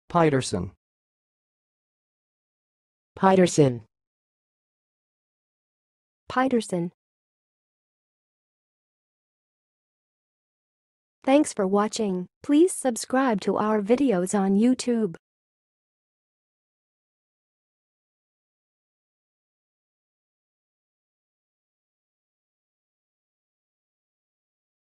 Pidarson. Pidarson. Pidarson. Thanks for watching. Please subscribe to our videos on YouTube.